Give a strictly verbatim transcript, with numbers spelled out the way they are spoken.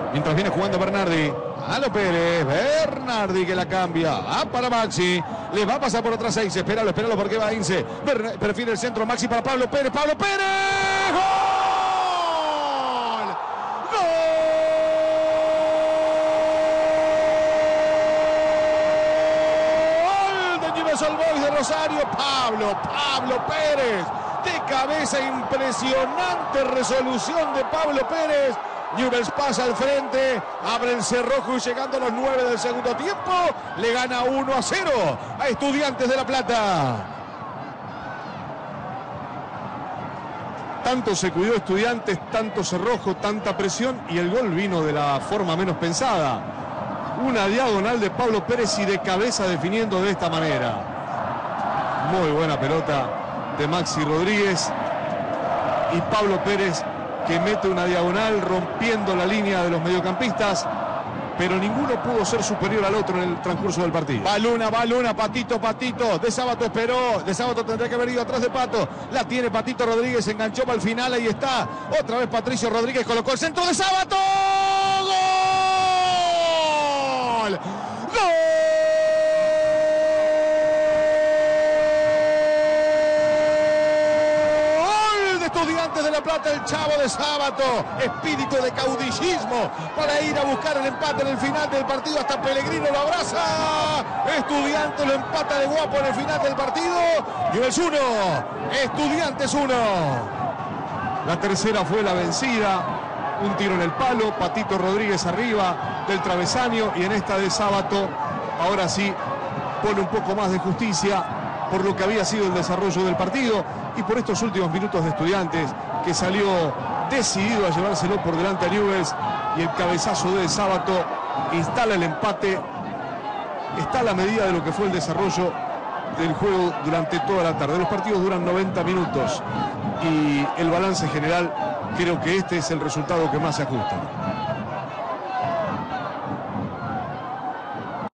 Mientras viene jugando Bernardi. A lo Pérez. Bernardi que la cambia. Va para Maxi. Le va a pasar por otra seis. Espéralo, espéralo porque va Ince. Prefiere el centro. Maxi para Pablo Pérez. Pablo Pérez. ¡Gol! ¡Gol! De Newell's Old Boys de Rosario. Pablo, Pablo Pérez. De cabeza, impresionante resolución de Pablo Pérez. Newell's pasa al frente, abre el cerrojo y llegando a los nueve del segundo tiempo, le gana uno a cero a Estudiantes de La Plata. Tanto se cuidó Estudiantes, tanto cerrojo, tanta presión y el gol vino de la forma menos pensada. Una diagonal de Pablo Pérez y de cabeza definiendo de esta manera. Muy buena pelota de Maxi Rodríguez y Pablo Pérez que mete una diagonal rompiendo la línea de los mediocampistas, pero ninguno pudo ser superior al otro en el transcurso del partido. Va Luna, va Luna, Patito, Patito, De Sábato esperó, De Sábato tendría que haber ido atrás de Pato, la tiene Patito Rodríguez, enganchó para el final, ahí está, otra vez Patricio Rodríguez, colocó el centro de Sábato, ¡gol! ¡Gol! Estudiantes de La Plata, el Chavo de Sábato, espíritu de caudillismo para ir a buscar el empate en el final del partido, hasta Pellegrino lo abraza. Estudiantes lo empata de guapo en el final del partido. Newell's uno, Estudiantes uno. La tercera fue la vencida, un tiro en el palo, Patito Rodríguez arriba del travesaño y en esta de Sábato, ahora sí pone un poco más de justicia por lo que había sido el desarrollo del partido y por estos últimos minutos de Estudiantes que salió decidido a llevárselo por delante a Newell's y el cabezazo de Sábato instala el empate. Está a la medida de lo que fue el desarrollo del juego durante toda la tarde. Los partidos duran noventa minutos y el balance general creo que este es el resultado que más se ajusta.